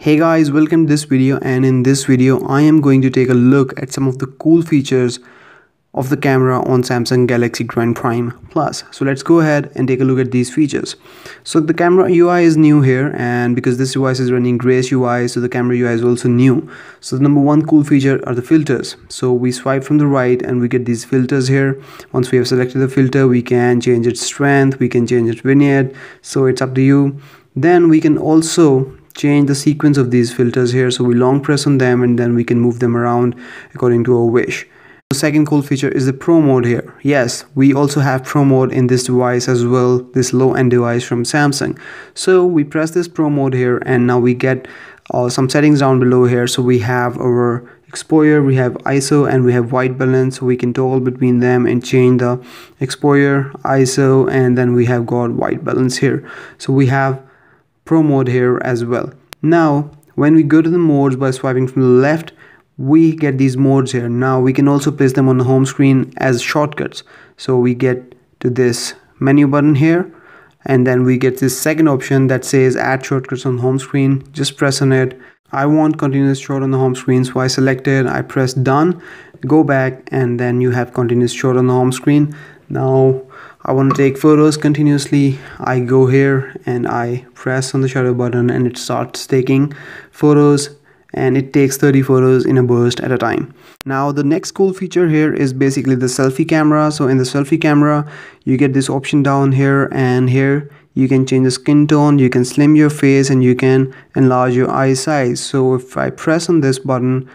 Hey guys, welcome to this video, and in this video I am going to take a look at some of the cool features of the camera on Samsung Galaxy Grand Prime Plus. So let's go ahead and take a look at these features. So the camera UI is new here, and because this device is running Grace UI, so the camera UI is also new. So the number one cool feature are the filters. So we swipe from the right and we get these filters here. Once we have selected the filter, we can change its strength, we can change its vignette, so it's up to you. Then we can also change the sequence of these filters here, so we long press on them and then we can move them around according to our wish. The second cool feature is the Pro mode here. Yes, we also have Pro mode in this device as well, this low-end device from Samsung. So we press this Pro mode here and now we get some settings down below here. So we have our exposure, we have ISO, and we have white balance, so we can toggle between them and change the exposure, ISO, and then we have got white balance here. So we have Pro mode here as well. Now when we go to the modes by swiping from the left, we get these modes here. Now we can also place them on the home screen as shortcuts. So we get to this menu button here, and then we get this second option that says add shortcuts on home screen. Just press on it. I want continuous shot on the home screen, so I select it, I press done, go back, and then you have continuous shot on the home screen. Now I want to take photos continuously. I go here and I press on the shutter button and it starts taking photos, and it takes 30 photos in a burst at a time. Now the next cool feature here is basically the selfie camera. So in the selfie camera you get this option down here, and here you can change the skin tone, you can slim your face, and you can enlarge your eye size. So if I press on this button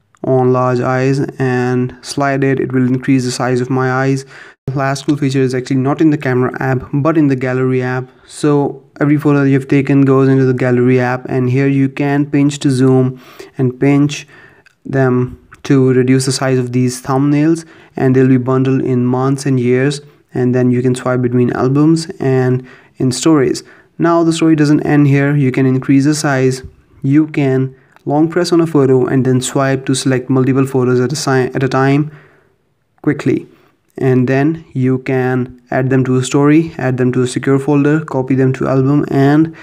on large eyes and slide it, it will increase the size of my eyes. The last cool feature is actually not in the camera app but in the gallery app. So every photo that you've taken goes into the gallery app, and here you can pinch to zoom and pinch them to reduce the size of these thumbnails, and they'll be bundled in months and years, and then you can swipe between albums and in stories. Now the story doesn't end here. You can increase the size, you can long press on a photo and then swipe to select multiple photos at a time quickly, and then you can add them to a story, add them to a secure folder, copy them to album, and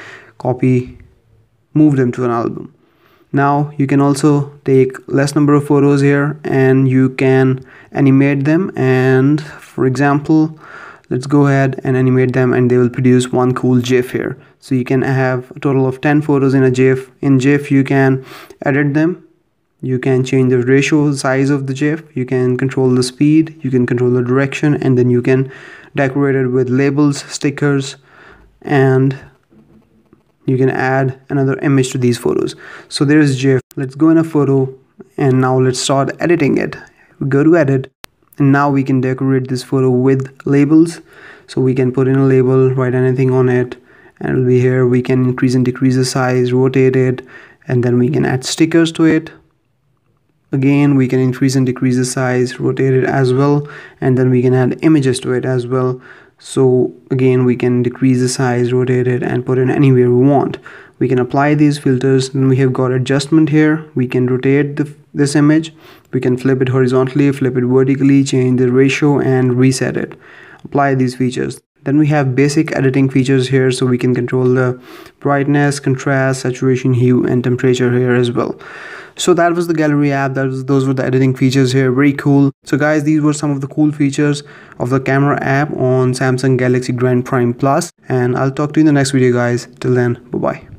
move them to an album. Now you can also take less number of photos here and you can animate them, and for example let's go ahead and animate them, and they will produce one cool GIF here. So you can have a total of 10 photos in a GIF. In GIF you can edit them, you can change the ratio size of the GIF, you can control the speed, you can control the direction, and then you can decorate it with labels, stickers, and you can add another image to these photos. So there is GIF. Let's go in a photo and now let's start editing it. We go to edit, and now we can decorate this photo with labels. So we can put in a label, write anything on it, and it'll be here. We can increase and decrease the size, rotate it, and then we can add stickers to it. Again, we can increase and decrease the size, rotate it as well, and then we can add images to it as well. So again, we can decrease the size, rotate it, and put it anywhere we want. We can apply these filters, and we have got adjustment here. We can rotate this image, we can flip it horizontally, flip it vertically, change the ratio, and reset it. Apply these features. Then we have basic editing features here, so we can control the brightness, contrast, saturation, hue, and temperature here as well. So that was the gallery app. Those were the editing features here. Very cool. So guys, these were some of the cool features of the camera app on Samsung Galaxy Grand Prime Plus, and I'll talk to you in the next video guys. Till then, bye bye.